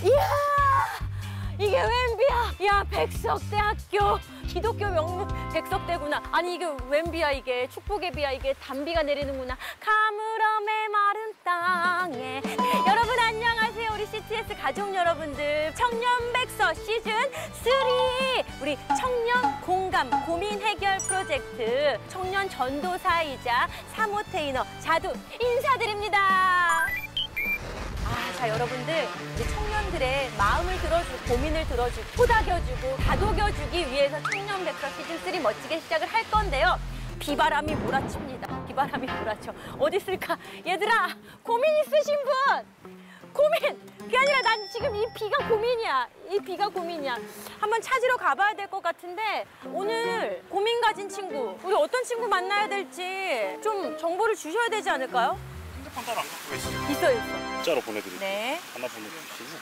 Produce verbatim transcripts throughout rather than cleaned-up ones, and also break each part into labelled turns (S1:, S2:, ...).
S1: 이야! 이게 웬비야? 야, 백석대학교. 기독교 명문 백석대구나. 아니, 이게 웬비야, 이게. 축복의 비야, 이게. 단비가 내리는구나. 가물어매 마른 땅에. 여러분, 안녕하세요. 우리 씨티에스 가족 여러분들. 청년백서 시즌 쓰리. 우리 청년 공감 고민 해결 프로젝트. 청년 전도사이자 사모 테이너 자두 인사드립니다. 아, 자, 여러분들, 이제 청년들의 마음을 들어주고, 고민을 들어주고, 토닥여주고, 다독여주기 위해서 청년백서 시즌 쓰리 멋지게 시작을 할 건데요. 비바람이 몰아칩니다. 비바람이 몰아쳐. 어디 있을까? 얘들아, 고민 있으신 분! 고민! 그게 아니라 난 지금 이 비가 고민이야. 이 비가 고민이야. 한번 찾으러 가봐야 될 것 같은데 오늘 고민 가진 친구, 우리 어떤 친구 만나야 될지 좀 정보를 주셔야 되지 않을까요?
S2: 핸드폰 따로 안 갖고 계시죠?
S1: 있어요, 있어.
S2: 문자로 보내드릴게요.
S1: 네.
S2: 하나 보내주시고.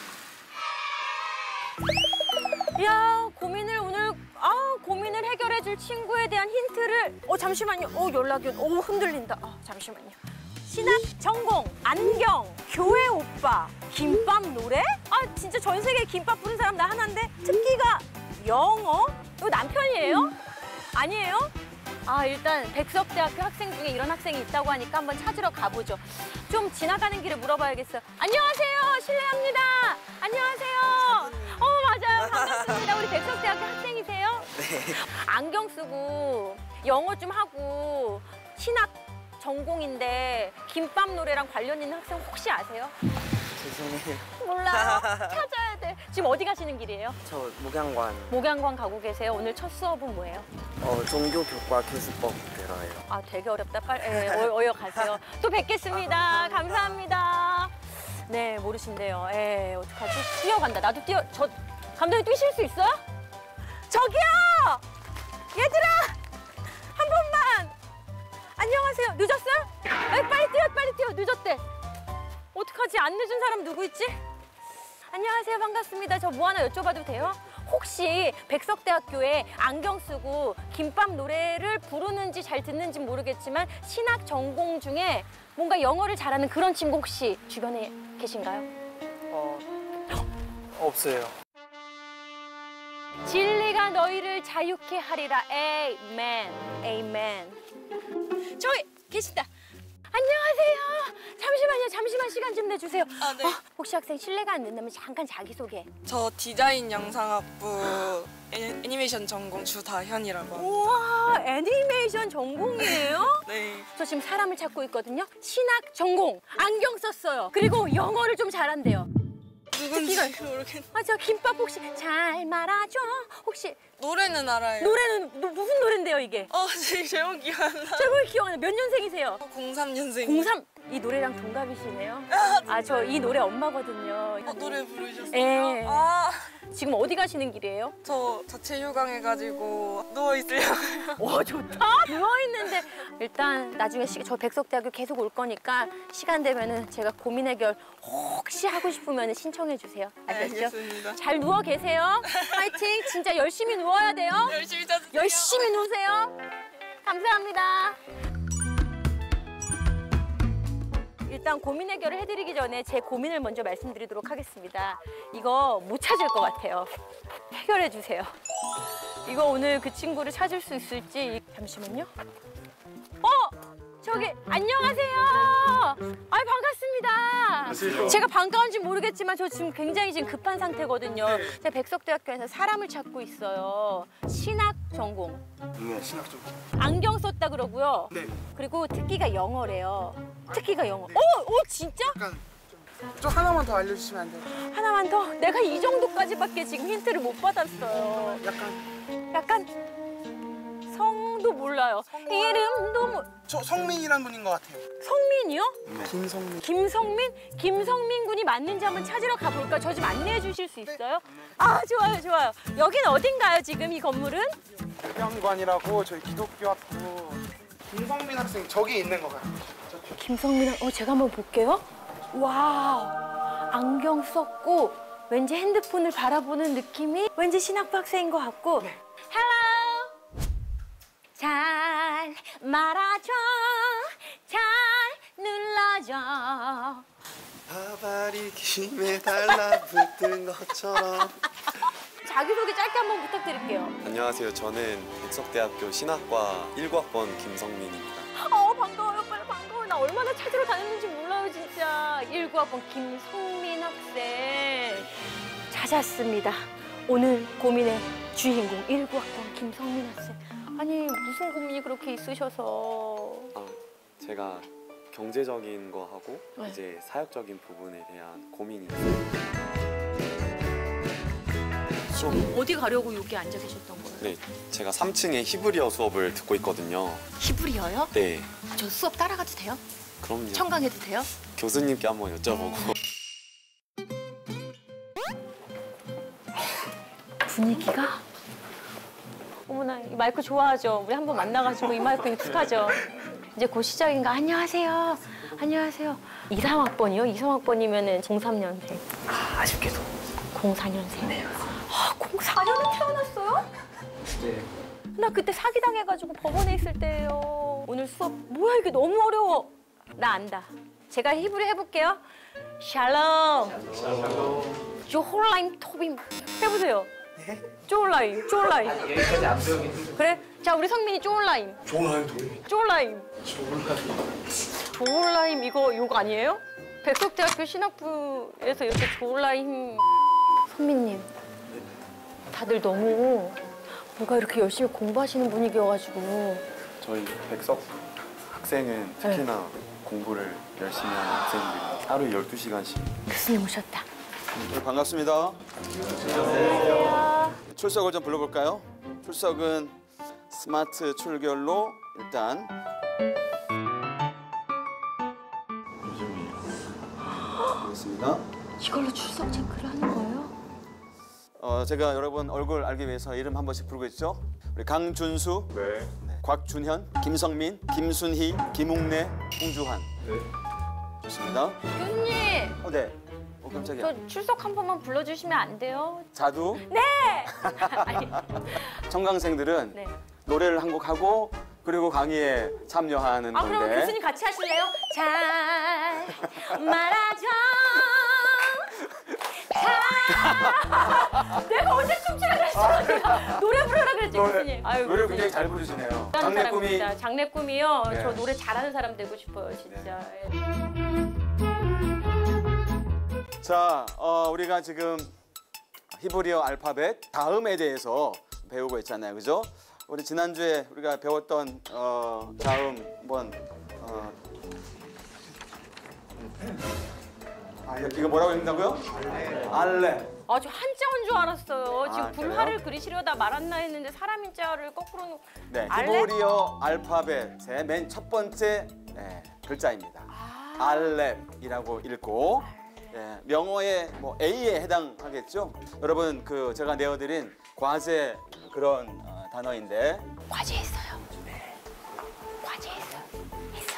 S1: 야, 고민을 오늘 아 고민을 해결해줄 친구에 대한 힌트를 어 잠시만요. 어 연락이 오 흔들린다. 아 잠시만요. 신학 전공, 안경, 교회 오빠, 김밥 노래? 아 진짜 전 세계 김밥 부른 사람 나 하나인데 특기가 영어? 이거 남편이에요? 아니에요? 아 일단 백석대학교 학생 중에 이런 학생이 있다고 하니까 한번 찾으러 가보죠. 좀 지나가는 길에 물어봐야겠어요. 안녕하세요. 실례합니다. 안녕하세요. 어 맞아요. 반갑습니다. 우리 백석대학교 학생이세요?
S3: 네.
S1: 안경 쓰고 영어 좀 하고 신학 전공인데 김밥 노래랑 관련 있는 학생 혹시 아세요?
S3: 죄송해요.
S1: 몰라요. 찾아야 돼. 지금 어디 가시는 길이에요?
S3: 저 목양관.
S1: 목양관 가고 계세요. 오늘 첫 수업은 뭐예요?
S3: 어 종교교과 교수법 들어요.
S1: 아 되게 어렵다. 빨리 예, 어, 어여 가세요. 또 뵙겠습니다. 감사합니다. 네 모르신대요. 예 어떡하지? 뛰어간다. 나도 뛰어. 저 감독님 뛰실 수 있어요? 저기요! 얘들아! 한 번만! 안녕하세요. 늦었어요? 에이, 빨리 뛰어, 빨리 뛰어. 늦었대. 어떡하지? 안 늦은 사람 누구 있지? 안녕하세요. 반갑습니다. 저 뭐 하나 여쭤봐도 돼요? 혹시 백석대학교에 안경 쓰고 김밥 노래를 부르는지 잘 듣는지 모르겠지만 신학 전공 중에 뭔가 영어를 잘하는 그런 친구 혹시 주변에 계신가요?
S3: 어 없어요.
S1: 진리가 너희를 자유케 하리라. 에이멘. 에이멘. 저기 계신다. 안녕하세요. 잠시만요. 잠시만 시간 좀 내주세요.
S4: 아, 네.
S1: 어, 혹시 학생 실례가 안 된다면 잠깐 자기소개.
S4: 저 디자인 영상학부 애, 애니메이션 전공 주다현이라고 합니다.
S1: 우와, 애니메이션 전공이에요?
S4: 네.
S1: 저 지금 사람을 찾고 있거든요. 신학 전공, 안경 썼어요. 그리고 영어를 좀 잘한대요.
S4: 누군지 모르겠는데.
S1: 아, 저 김밥 혹시 잘 말아줘. 혹시
S4: 노래는 알아요.
S1: 노래는 노, 무슨 노래인데요, 이게?
S4: 어, 제 제목 기억 안 나.
S1: 제목이 기억 안 나. 몇 년생이세요?
S4: 공삼 년생.
S1: 공삼. 이 노래랑 동갑이시네요. 아, 저 이 노래 엄마거든요.
S4: 어, 노래 부르셨어요?
S1: 예.
S4: 아,
S1: 지금 어디 가시는 길이에요?
S4: 저 자체 휴강해가지고 누워 있으려고요.
S1: 와, 좋다. 누워 있는데 일단 나중에 시, 저 백석대학교 계속 올 거니까 시간 되면은 제가 고민 해결 혹시 하고 싶으면 신청해 주세요. 아셨죠?
S4: 알겠습니다.
S1: 잘 누워 계세요. 파이팅. 진짜 열심히 누워야 돼요.
S4: 열심히 자주세요.
S1: 열심히 누우세요. 감사합니다. 일단 고민 해결을 해드리기 전에 제 고민을 먼저 말씀드리도록 하겠습니다. 이거 못 찾을 것 같아요. 해결해 주세요. 이거 오늘 그 친구를 찾을 수 있을지. 잠시만요. 어! 저기 안녕하세요. 아 반갑습니다. 제가 반가운지 모르겠지만 저 지금 굉장히 지금 급한 상태거든요. 제가 백석대학교에서 사람을 찾고 있어요. 신학 전공.
S2: 네, 신학 좀.
S1: 안경 썼다 그러고요.
S2: 네.
S1: 그리고 특기가 영어래요. 특기가 영어. 오, 오 진짜?
S5: 약간 좀, 좀 하나만 더 알려주시면 안 돼요?
S1: 하나만 더. 내가 이 정도까지밖에 지금 힌트를 못 받았어요.
S5: 약간
S1: 약간 성도 몰라요. 이름도 뭐
S5: 저 성민이란 분인 것 같아요.
S1: 성민이요?
S5: 김성민.
S1: 김성민? 김성민 군이 맞는지 한번 찾으러 가볼까? 저 좀 안내해 주실 수 있어요? 아 좋아요 좋아요. 여긴 어딘가요 지금 이 건물은?
S5: 목양관이라고 저희 기독교 학부 김성민 학생 저기 있는 것 같아요. 저쪽.
S1: 김성민, 어 제가 한번 볼게요. 와 안경 썼고 왠지 핸드폰을 바라보는 느낌이 왠지 신학부 학생인 것 같고.
S5: 네.
S1: Hello. 잘 말아줘. 잘 눌러줘.
S5: 바바리
S6: 김에 달라붙은 것처럼.
S1: 자기소개 짧게 한번 부탁드릴게요.
S6: 안녕하세요. 저는 백석대학교 신학과 일 학번 김성민입니다.
S1: 어 반가워요. 빨리 반가워요. 나 얼마나 찾으러 다녔는지 몰라요 진짜. 일 학번 김성민 학생 찾았습니다. 오늘 고민의 주인공 일 학번 김성민 학생. 아니 무슨 고민이 그렇게 있으셔서.
S6: 아, 제가 경제적인 거 하고
S1: 네.
S6: 이제 사역적인 부분에 대한 고민이 있어요.
S1: 지금 어디 가려고 여기 앉아 계셨던 거예요?
S6: 네, 제가 삼 층에 히브리어 수업을 듣고 있거든요.
S1: 히브리어요?
S6: 네,
S1: 저 수업 따라가도 돼요?
S6: 그럼요.
S1: 청강해도 돼요?
S6: 교수님께 한번 여쭤보고.
S1: 분위기가? 어머나 이 마이크 좋아하죠? 우리 한번 만나가지고 이 마이크 익숙하죠? 이제 곧 시작인가? 안녕하세요. 안녕하세요. 이삼 학번이요? 이삼 학번이면은 공삼 년생.
S3: 아, 아쉽게도.
S1: 공사 년생.
S3: 네.
S1: 아, 공사 년에 태어났어요?
S3: 네.
S1: 나 그때 사기당해가지고 법원에 있을 때예요. 오늘 수업 뭐야 이게 너무 어려워. 나 안다. 제가 히브리 해볼게요. 샬롬. 샬롬. 조홀라임 토빔. 해보세요.
S3: 네?
S1: 쪼홀라임, 쪼홀라임.
S3: 여기까지 안 배우긴 힘들어.
S1: 그래? 자, 우리 성민이 쪼홀라임.
S2: 좋아요, 도희.
S1: 쪼홀라임. 조홀라임 이거 욕 아니에요? 백석대학교 신학부에서 이렇게 조홀라임. 성민님, 다들 너무 뭔가 이렇게 열심히 공부하시는 분위기여가지고.
S6: 저희 백석 학생은 특히나 공부를 열심히 하는 학생들이 하루 열두 시간씩.
S1: 교수님 오셨다.
S7: 네, 반갑습니다.
S1: 안녕하세요.
S7: 출석을 좀 불러볼까요? 출석은 스마트 출결로 일단 보겠습니다.
S1: 이걸로 출석 체크를 하는 거예요?
S7: 어, 제가 여러분 얼굴 알기 위해서 이름 한 번씩 부르고 있죠. 우리 강준수,
S2: 네.
S7: 네, 곽준현, 김성민, 김순희, 김웅래, 홍주환.
S2: 네.
S7: 좋습니다.
S1: 교수님,
S7: 어, 네. 어, 깜짝이야.
S1: 저 출석 한 번만 불러주시면 안 돼요?
S7: 자두.
S1: 네! 아니,
S7: 청강생들은
S1: 네.
S7: 노래를 한 곡 하고 그리고 강의에 참여하는
S1: 아,
S7: 건데.
S1: 그럼 교수님 같이 하실래요? 잘 말하죠. 잘. 내가 언제 춤추라 그랬어? 내가 노래 부르라 그랬지, 교수님. 아유,
S7: 노래
S1: 교수님.
S7: 굉장히 잘 부르시네요.
S1: 잘하는
S7: 장래 꿈이.
S1: 사람입니다. 장래 꿈이요.
S7: 네.
S1: 저 노래 잘하는 사람 되고 싶어요, 진짜.
S7: 자, 어, 우리가 지금 히브리어 알파벳 다음에 대해서 배우고 있잖아요, 그죠? 우리 지난주에 우리가 배웠던 어, 다음 한번 어, 이거 뭐라고 읽는다고요? 알레.
S1: 아, 저 한자인 줄 알았어요. 지금
S7: 아,
S1: 불화를
S7: 그래요?
S1: 그리시려다 말았나 했는데 사람인 자를 거꾸로 놓고.
S7: 네,
S1: 알레?
S7: 히브리어 알파벳의 맨 첫 번째 네, 글자입니다.
S1: 아.
S7: 알렙이라고 읽고 예, 명어의 뭐 A에 해당하겠죠. 여러분 그 제가 내어드린 과제 그런 어, 단어인데
S1: 과제 했어요. 네. 과제 했어요. 했어.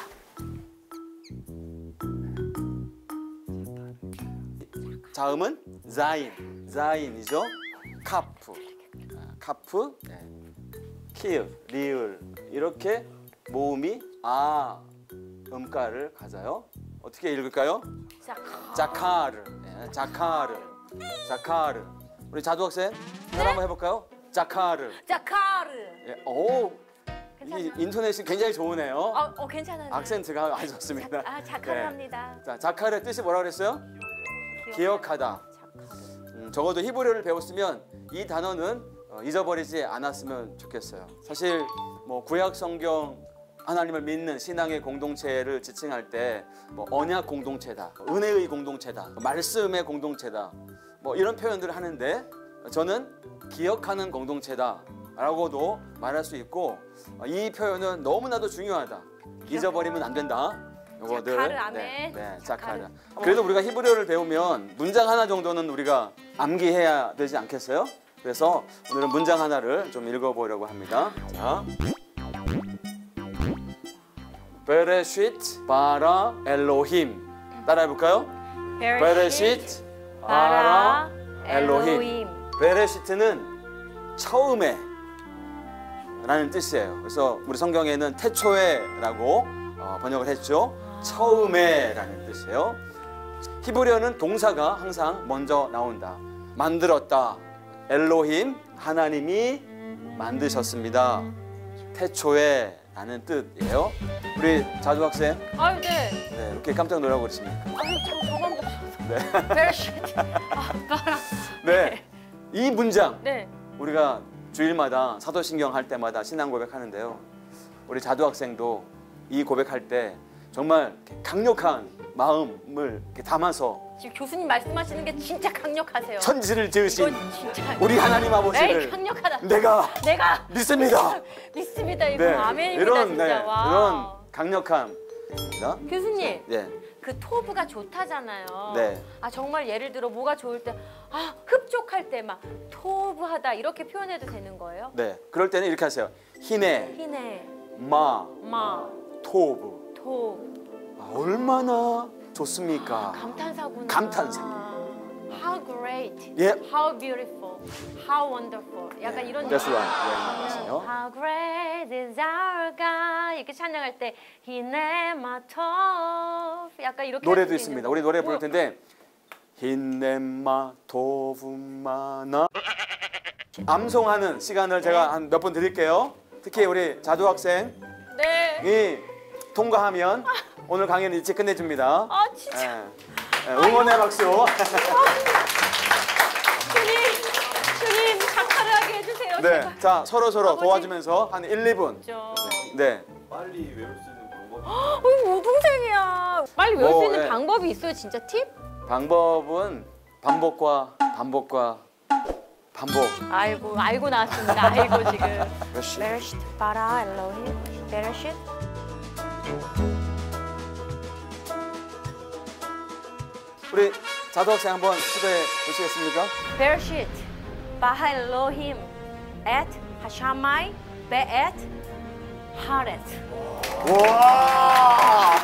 S7: 자음은 자인, 자인이죠. 카프, 아, 카프, 네. 키읔, 리을 이렇게 모음이 아 음가를 가져요. 어떻게 읽을까요?
S1: 자카.
S7: 자카르, 네, 자카르, 자카르. 우리 자두 학생 하나 한번 해볼까요? 자카르.
S1: 자카르.
S7: 예, 오, 이
S1: 괜찮아요?
S7: 인토네이션 굉장히 좋으네요.
S1: 어, 어 괜찮아요.
S7: 악센트가 아주 좋습니다.
S1: 아, 자카르
S7: 네.
S1: 합니다.
S7: 자, 자카르의 뜻이 뭐라 그랬어요? 기억하다.
S1: 자카르.
S7: 음, 적어도 히브리어를 배웠으면 이 단어는 어, 잊어버리지 않았으면 좋겠어요. 사실 뭐 구약 성경 하나님을 믿는 신앙의 공동체를 지칭할 때 뭐 언약 공동체다, 은혜의 공동체다, 말씀의 공동체다, 뭐 이런 표현들을 하는데 저는 기억하는 공동체다라고도 말할 수 있고 이 표현은 너무나도 중요하다. 잊어버리면 안 된다. 요거들.
S1: 자카르, 아멘.
S7: 네, 네,
S1: 자카르.
S7: 자카르. 그래도 우리가 히브리어를 배우면 문장 하나 정도는 우리가 암기해야 되지 않겠어요? 그래서 오늘은 문장 하나를 좀 읽어보려고 합니다. 자, 베레쉿 바라 엘로힘 따라해볼까요? 베레쉿 바라 엘로힘. 베레시트는 처음에 라는 뜻이에요. 그래서 우리 성경에는 태초에라고 어, 번역을 했죠. 처음에 라는 뜻이에요. 히브리어는 동사가 항상 먼저 나온다. 만들었다. 엘로힘, 하나님이 만드셨습니다. 태초에 라는 뜻이에요. 우리 자두 학생,
S1: 아유, 네.
S7: 네, 이렇게 깜짝 놀라고 그러십니까?
S1: 아유, 참 저만 보셔서.
S7: 네.
S1: Very shit. 아, 봐라.
S7: 네. 이 문장
S1: 네.
S7: 우리가 주일마다 사도신경 할 때마다 신앙 고백하는데요. 우리 자두 학생도 이 고백할 때 정말 강력한 마음을 이렇게 담아서
S1: 지금 교수님 말씀하시는 게 진짜 강력하세요.
S7: 천지를 지으신
S1: 이건 진짜.
S7: 우리 하나님
S1: 에이,
S7: 아버지를
S1: 강력하다.
S7: 내가
S1: 내가
S7: 믿습니다.
S1: 믿습니다. 이거
S7: 네,
S1: 아멘입니다,
S7: 이런
S1: 진짜.
S7: 네,
S1: 와.
S7: 이런 강력함입니다.
S1: 교수님,
S7: 네,
S1: 그 토브가 좋다잖아요.
S7: 네.
S1: 아 정말 예를 들어 뭐가 좋을 때, 아 흡족할 때 막 토브하다 이렇게 표현해도 되는 거예요?
S7: 네. 그럴 때는 이렇게 하세요. 히네,
S1: 히네,
S7: 마,
S1: 마,
S7: 토브.
S1: 토브.
S7: 아, 얼마나 좋습니까?
S1: 감탄사구나.
S7: 감탄사.
S1: How great,
S7: 예.
S1: how beautiful, how wonderful. 약간 이런.
S7: That's
S1: 느낌.
S7: right. 예, 맞아요.
S1: How great is our God. 이렇게 찬양할 때 히네마토. 약간 이렇게
S7: 노래도
S1: 할수
S7: 있습니다.
S1: 있는
S7: 우리 노래
S1: 거.
S7: 부를 텐데 히네마 토브마나 암송하는 시간을 제가 한 몇 번 드릴게요. 특히 우리 자두 학생이
S1: 네.
S7: 통과하면 오늘 강연을 일찍 끝내줍니다.
S1: 아 진짜.
S7: 예. 예, 응원의 박수.
S1: 주님, 주님 작사를 하게 해주세요.
S7: 네,
S1: 제발.
S7: 자 서로 서로
S1: 아버지.
S7: 도와주면서 한 일, 이 분.
S1: 진짜.
S7: 네.
S6: 빨리 외울 수 있는 방법이
S1: 어, 이거 우동생이야. 빨리 외울
S7: 뭐,
S1: 수 있는
S7: 예.
S1: 방법이 있어요, 진짜 팁?
S7: 방법은 반복과 반복과 반복.
S1: 아이고, 알고 나왔습니다. 알고 지금.
S7: 몇시?
S1: 베르쉿 바라 엘로힘 베르쉿.
S7: 우리 자두 학생 한번 시도해 보시겠습니까?
S1: 베르쉿 바하 엘로힘 엣 하샤마이 베엣 하렛.
S7: 와!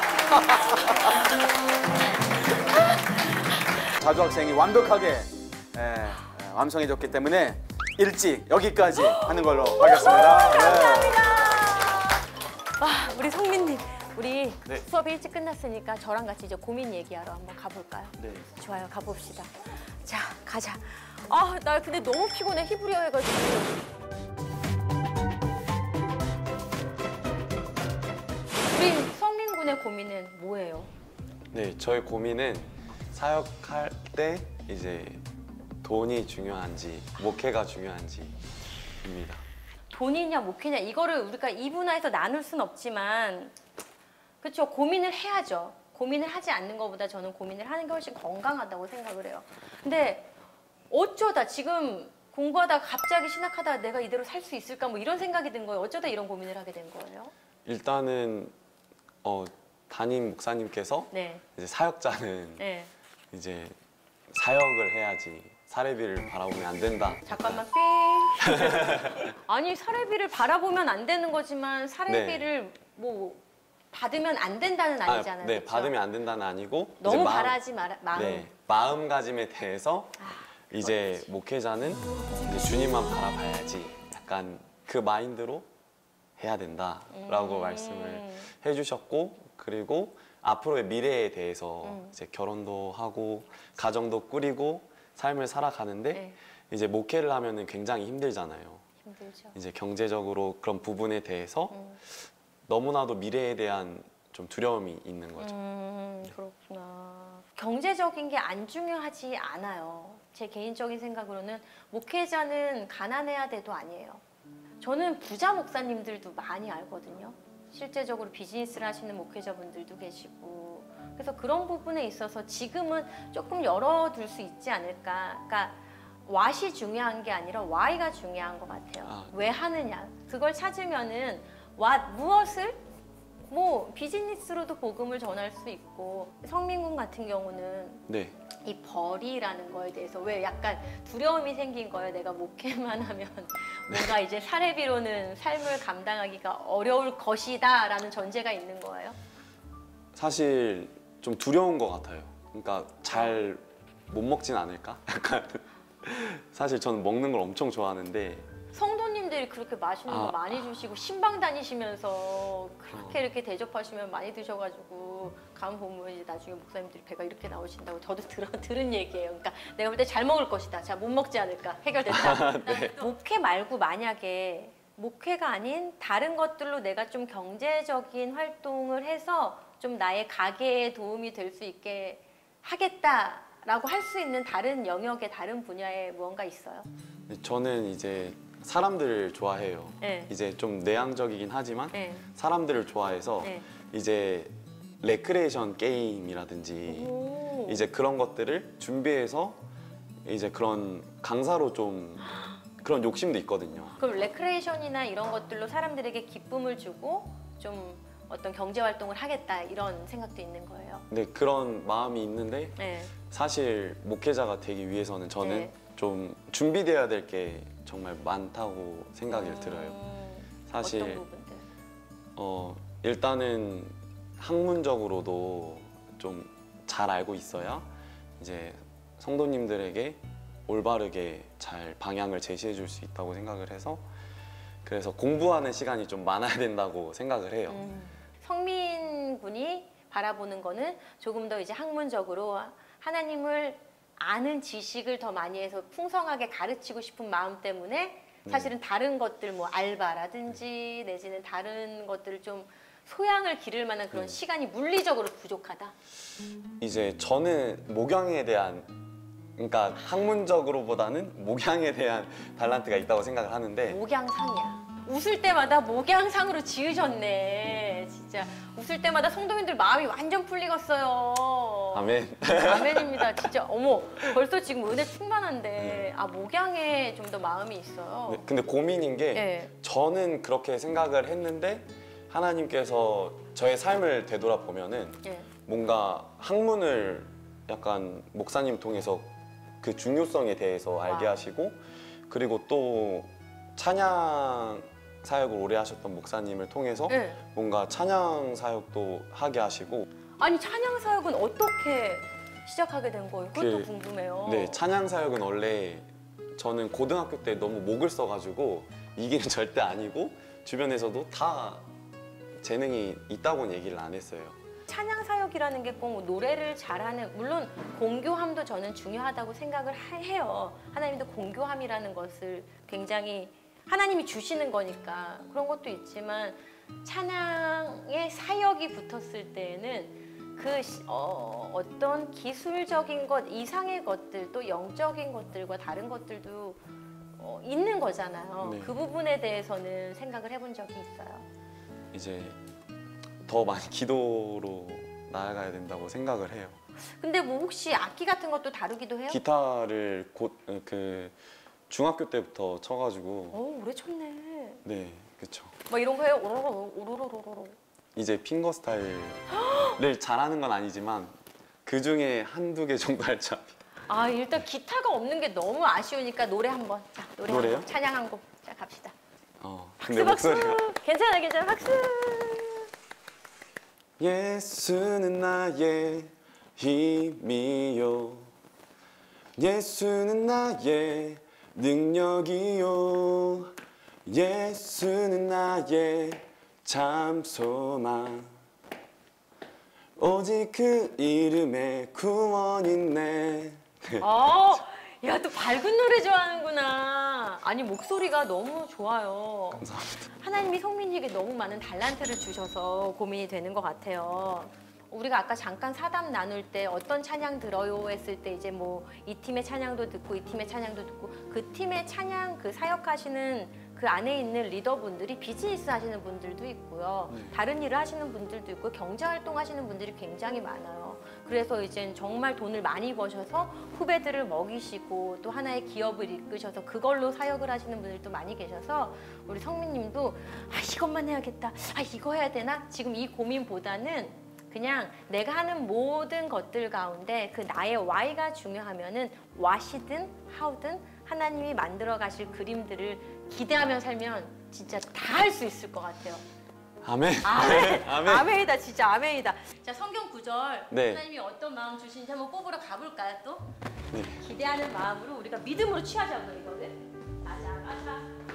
S7: 자두 학생이 완벽하게 예, 예, 완성해줬기 때문에 일찍 여기까지 하는 걸로 하겠습니다. 네.
S1: 와, 우리 성민님, 우리
S7: 네.
S1: 수업이 일찍 끝났으니까 저랑 같이 이제 고민 얘기하러 한번 가볼까요?
S7: 네.
S1: 좋아요, 가봅시다. 자, 가자. 아, 나 근데 너무 피곤해, 히브리어 해가지고. 우리 성민 군의 고민은 뭐예요?
S8: 네, 저의 고민은 사역할 때 이제 돈이 중요한지 목회가 중요한지입니다.
S1: 돈이냐 목회냐 이거를 우리가 이분화해서 나눌 순 없지만 그렇죠. 고민을 해야죠. 고민을 하지 않는 것보다 저는 고민을 하는 게 훨씬 건강하다고 생각을 해요. 근데 어쩌다 지금 공부하다가 갑자기 신학하다가 내가 이대로 살 수 있을까 뭐 이런 생각이 든 거예요. 어쩌다 이런 고민을 하게 된 거예요?
S8: 일단은 어, 담임 목사님께서
S1: 네.
S8: 이제 사역자는
S1: 네.
S8: 이제 사역을 해야지 사례비를 바라보면 안 된다.
S1: 잠깐만 삥. 아니 사례비를 바라보면 안 되는 거지만 사례비를 뭐 받으면 안 된다는
S8: 아,
S1: 아니잖아요.
S8: 네,
S1: 그쵸?
S8: 받으면 안 된다는 아니고 이제
S1: 너무
S8: 마음-
S1: 바라지 마라 마음.
S8: 네, 마음가짐에 대해서
S1: 아,
S8: 이제
S1: 그렇지.
S8: 목회자는 이제 주님만 바라봐야지 약간 그 마인드로 해야 된다라고
S1: 음.
S8: 말씀을 해주셨고, 그리고 앞으로의 미래에 대해서
S1: 음.
S8: 이제 결혼도 하고 가정도 꾸리고 삶을 살아가는데
S1: 네.
S8: 이제 목회를 하면은 굉장히 힘들잖아요.
S1: 힘들죠.
S8: 이제 경제적으로 그런 부분에 대해서
S1: 음.
S8: 너무나도 미래에 대한 좀 두려움이 있는 거죠.
S1: 음, 그렇구나. 경제적인 게 안 중요하지 않아요. 제 개인적인 생각으로는 목회자는 가난해야 돼도 아니에요. 저는 부자 목사님들도 많이 알거든요. 실제적으로 비즈니스를 하시는 목회자분들도 계시고. 그래서 그런 부분에 있어서 지금은 조금 열어둘 수 있지 않을까. 그러니까 what이 중요한 게 아니라 why가 중요한 것 같아요.
S8: 아.
S1: 왜 하느냐. 그걸 찾으면은 what, 무엇을 뭐 비즈니스로도 복음을 전할 수 있고, 성민군 같은 경우는
S8: 네.
S1: 이 벌이라는 거에 대해서 왜 약간 두려움이 생긴 거예요. 내가 목회만 하면 뭔가 이제 사례비로는 삶을 감당하기가 어려울 것이다 라는 전제가 있는 거예요.
S8: 사실 좀 두려운 것 같아요. 그러니까 잘 못 먹진 않을까? 약간 사실 저는 먹는 걸 엄청 좋아하는데
S1: 성도님들 선배님들이 그렇게 맛있는 거
S8: 아.
S1: 많이 주시고 신방 다니시면서 그렇게 이렇게 대접하시면 많이 드셔가지고 가면 보면 이제 나중에 목사님들이 배가 이렇게 나오신다고 저도 들어, 들은 얘기예요. 그러니까 내가 볼 때 잘 먹을 것이다. 자, 못 먹지 않을까. 해결됐다.
S8: 네.
S1: 목회 말고 만약에 목회가 아닌 다른 것들로 내가 좀 경제적인 활동을 해서 좀 나의 가게에 도움이 될 수 있게 하겠다라고 할 수 있는 다른 영역의 다른 분야에 무언가 있어요?
S8: 저는 이제 사람들을 좋아해요.
S1: 네.
S8: 이제 좀 내향적이긴 하지만
S1: 네.
S8: 사람들을 좋아해서
S1: 네.
S8: 이제 레크레이션 게임이라든지
S1: 오.
S8: 이제 그런 것들을 준비해서 이제 그런 강사로 좀 그런 욕심도 있거든요.
S1: 그럼 레크레이션이나 이런 것들로 사람들에게 기쁨을 주고 좀 어떤 경제 활동을 하겠다 이런 생각도 있는 거예요.
S8: 근데 그런 마음이 있는데
S1: 네.
S8: 사실 목회자가 되기 위해서는 저는
S1: 네.
S8: 좀 준비돼야 될 게 정말 많다고 생각이
S1: 음,
S8: 들어요. 사실
S1: 어떤 부분들?
S8: 어, 일단은 학문적으로도 좀 잘 알고 있어야 이제 성도님들에게 올바르게 잘 방향을 제시해 줄 수 있다고 생각을 해서 그래서 공부하는 시간이 좀 많아야 된다고 생각을 해요.
S1: 음, 성민 군이 바라보는 거는 조금 더 이제 학문적으로 하나님을 아는 지식을 더 많이 해서 풍성하게 가르치고 싶은 마음 때문에 사실은 다른 것들 뭐 알바라든지 내지는 다른 것들을 좀 소양을 기를 만한 그런 시간이 물리적으로 부족하다.
S8: 이제 저는 목양에 대한 그러니까 학문적으로보다는 목양에 대한 달란트가 있다고 생각을 하는데
S1: 목양상이야. 웃을 때마다 목양상으로 지으셨네. 진짜 웃을 때마다 성도님들 마음이 완전 풀리겠어요.
S8: 아멘.
S1: 아멘입니다. 진짜 어머 벌써 지금 은혜 충만한데 아 목양에 좀 더 마음이 있어요.
S8: 네, 근데 고민인 게
S1: 네.
S8: 저는 그렇게 생각을 했는데 하나님께서 저의 삶을 되돌아보면은
S1: 네.
S8: 뭔가 학문을 약간 목사님 통해서 그 중요성에 대해서 알게
S1: 와.
S8: 하시고 그리고 또 찬양 사역을 오래 하셨던 목사님을 통해서
S1: 네.
S8: 뭔가 찬양 사역도 하게 하시고
S1: 아니 찬양 사역은 어떻게 시작하게 된 거예요? 그것도
S8: 그-
S1: 궁금해요.
S8: 네, 찬양 사역은 원래 저는 고등학교 때 너무 목을 써가지고 이게 절대 아니고 주변에서도 다 재능이 있다고는 얘기를 안 했어요.
S1: 찬양 사역이라는 게 꼭 노래를 잘하는 물론 공교함도 저는 중요하다고 생각을 하- 해요. 하나님도 공교함이라는 것을 굉장히 하나님이 주시는 거니까 그런 것도 있지만 찬양의 사역이 붙었을 때에는 그 시- 어, 어떤 기술적인 것 이상의 것들 또 영적인 것들과 다른 것들도 어, 있는 거잖아요.
S8: 네.
S1: 그 부분에 대해서는 생각을 해본 적이 있어요.
S8: 이제 더 많이 기도로 나아가야 된다고 생각을 해요.
S1: 근데 뭐 혹시 악기 같은 것도 다루기도 해요?
S8: 기타를 곧 그 중학교 때부터 쳐가지고
S1: 오, 오래 쳤네.
S8: 네, 그렇죠.
S1: 뭐 이런 거 해요? 오로로 오로로로로.
S8: 이제 핑거 스타일을 잘하는 건 아니지만 그 중에 한두 개 정도 할 줄 압니다.
S1: 아 일단 기타가 없는 게 너무 아쉬우니까 노래 한번. 자 노래
S8: 노래요?
S1: 한 번. 찬양 한 곡. 자 갑시다.
S8: 어,
S1: 박수
S8: 근데
S1: 박수.
S8: 목소리가
S1: 괜찮아 괜찮아 박수.
S8: 예수는 나의 힘이요 예수는 나의 능력이요 예수는 나의 참 소망 오직 그 이름에 구원 있네.
S1: 어, 야 또 밝은 노래 좋아하는구나. 아니 목소리가 너무 좋아요.
S8: 감사합니다.
S1: 하나님이 성민이에게 너무 많은 달란트를 주셔서 고민이 되는 것 같아요. 우리가 아까 잠깐 사담 나눌 때 어떤 찬양 들어요 했을 때 이제 뭐 이 팀의 찬양도 듣고 이 팀의 찬양도 듣고 그 팀의 찬양 그 사역하시는 그 안에 있는 리더분들이 비즈니스 하시는 분들도 있고요.
S8: 네.
S1: 다른 일을 하시는 분들도 있고 경제활동 하시는 분들이 굉장히 많아요. 그래서 이제 정말 돈을 많이 버셔서 후배들을 먹이시고 또 하나의 기업을 이끄셔서 그걸로 사역을 하시는 분들도 많이 계셔서 우리 성민님도 아 이것만 해야겠다. 아 이거 해야 되나? 지금 이 고민보다는 그냥 내가 하는 모든 것들 가운데 그 나의 Y가 중요하면은 what이든 how든 하나님이 만들어 가실 그림들을 기대하며 살면 진짜 다 할 수 있을 것 같아요.
S8: 아멘.
S1: 아멘.
S8: 아멘.
S1: 아멘이다. 진짜 아멘이다. 자 성경 구절
S8: 네.
S1: 하나님이 어떤 마음 주시는지 한번 뽑으러 가볼까요 또?
S8: 네.
S1: 기대하는 마음으로 우리가 믿음으로 취하자고요 이거를. 가자 가자.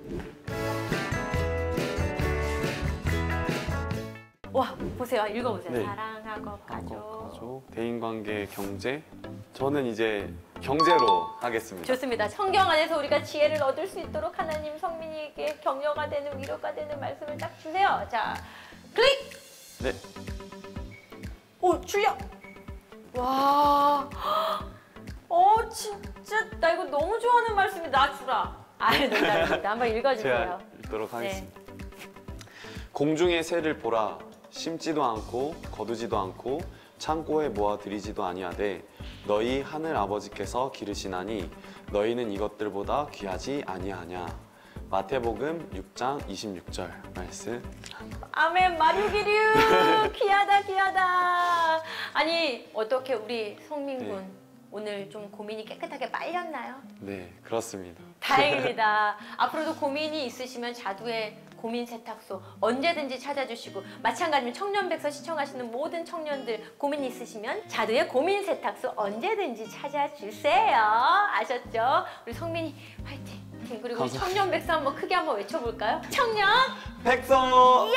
S1: 와, 보세요. 읽어보세요.
S8: 네.
S1: 사랑하고 가족.
S8: 가족, 대인관계, 경제. 저는 이제 경제로 하겠습니다.
S1: 좋습니다. 성경 안에서 우리가 지혜를 얻을 수 있도록 하나님 성민이에게 격려가 되는, 위로가 되는 말씀을 딱 주세요. 자, 클릭!
S8: 네.
S1: 오, 출력! 와, 어, 진짜 나 이거 너무 좋아하는 말씀이 나 주라. 아, 농담입니다. 한번 읽어주세요.
S8: 제가 읽도록
S1: 네.
S8: 하겠습니다. 공중의 새를 보라. 심지도 않고 거두지도 않고 창고에 모아 들이지도 아니하되 너희 하늘 아버지께서 기르시나니 너희는 이것들보다 귀하지 아니하냐. 마태복음 육 장 이십육 절 말씀.
S1: 아멘. 마류기류 귀하다 귀하다. 아니 어떻게 우리 성민군
S8: 네.
S1: 오늘 좀 고민이 깨끗하게 빨렸나요?
S8: 네, 그렇습니다.
S1: 다행입니다. 앞으로도 고민이 있으시면 자두의 고민 세탁소 언제든지 찾아주시고, 마찬가지로 청년백서 시청하시는 모든 청년들 고민 있으시면 자두의 고민 세탁소 언제든지 찾아주세요. 아셨죠? 우리 성민이 화이팅! 그리고 우리 청년백서 한번 크게 한번 외쳐볼까요? 청년
S8: 백서!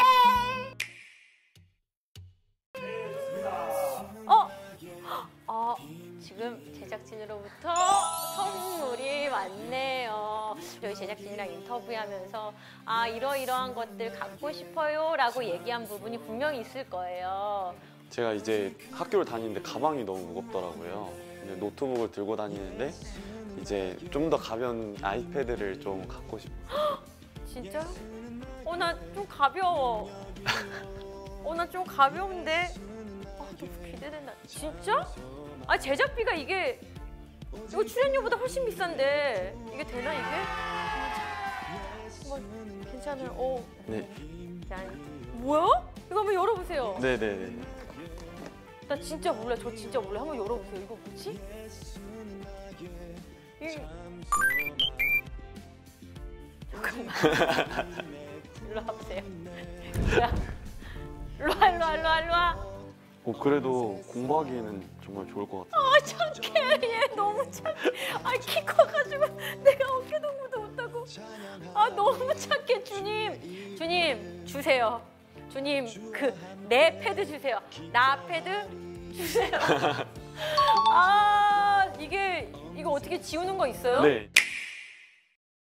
S1: 어? 어, 지금 제작진으로부터 선물이 왔네요. 저희 제작진이랑 인터뷰하면서 아 이러이러한 것들 갖고 싶어요 라고 얘기한 부분이 분명히 있을 거예요.
S8: 제가 이제 학교를 다니는데 가방이 너무 무겁더라고요. 근데 노트북을 들고 다니는데 이제 좀 더 가벼운 아이패드를 좀 갖고 싶어요.
S1: 진짜? 어, 나 좀 가벼워. 어, 나 좀 가벼운데? 아, 너무 기대된다. 진짜? 아, 제작비가 이게 이거 출연료보다 훨씬 비싼데 이게 되나 이게? 뭐 괜찮아요. 어.
S8: 네.
S1: 짠. 뭐야? 이거 한번 열어보세요.
S8: 네네네.
S1: 나 진짜 몰라. 저 진짜 몰라. 한번 열어보세요. 이거 뭐지? 이... 잠깐만. 일로 와보세요. 야, 일로 와, 일로 와, 일로 와, 일로 와.
S8: 어, 그래도 공부하기에는 정말 좋을 것 같아요.
S1: 아, 착해. 얘 너무 착해. 아, 키 커가지고 내가 어깨동무도 못하고. 아, 너무 착해. 주님, 주님 주세요. 주님, 그 내 패드 주세요. 나 패드 주세요. 아, 이게 이거 어떻게 지우는 거 있어요?
S8: 네.